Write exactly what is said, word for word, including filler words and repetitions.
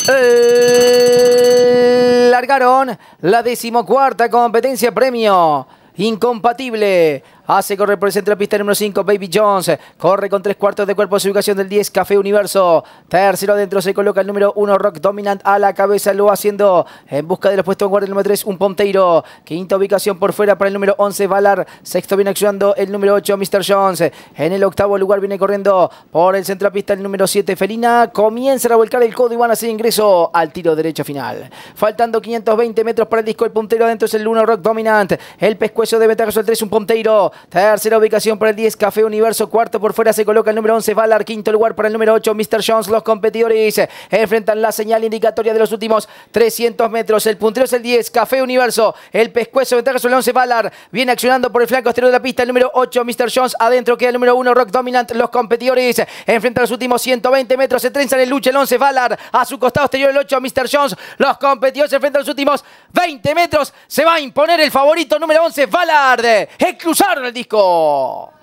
Largaron la decimocuarta competencia premio incompatible. Hace correr por el centro de pista el número cinco, Baby Jones. Corre con tres cuartos de cuerpo. Su ubicación del diez, Café Universo. Tercero adentro se coloca el número uno, Rock Dominant a la cabeza. Lo va haciendo en busca de los puestos en guardia el número tres, Un Ponteiro. Quinta ubicación por fuera para el número once, Valar. Sexto viene accionando el número ocho, mister Jones. En el octavo lugar viene corriendo por el centro de pista el número siete, Felina. Comienza a volcar el codo y van a hacer ingreso al tiro derecho final. Faltando quinientos veinte metros para el disco. El puntero adentro es el uno, Rock Dominant. El pescuezo de ventaja sobre el tres, Un Ponteiro. Tercera ubicación para el diez, Café Universo. Cuarto por fuera se coloca el número once, Valar. Quinto lugar para el número ocho, mister Jones. Los competidores enfrentan la señal indicatoria de los últimos trescientos metros. El puntero es el diez, Café Universo. El pescuezo de ventaja sobre el once, Valar. Viene accionando por el flanco exterior de la pista el número ocho, mister Jones. Adentro queda el número uno, Rock Dominant. Los competidores enfrentan los últimos ciento veinte metros. Se trenzan en lucha el once, Valar. A su costado exterior el ocho, mister Jones. Los competidores enfrentan los últimos veinte metros. Se va a imponer el favorito número once, Valar. Exclusaron el disco.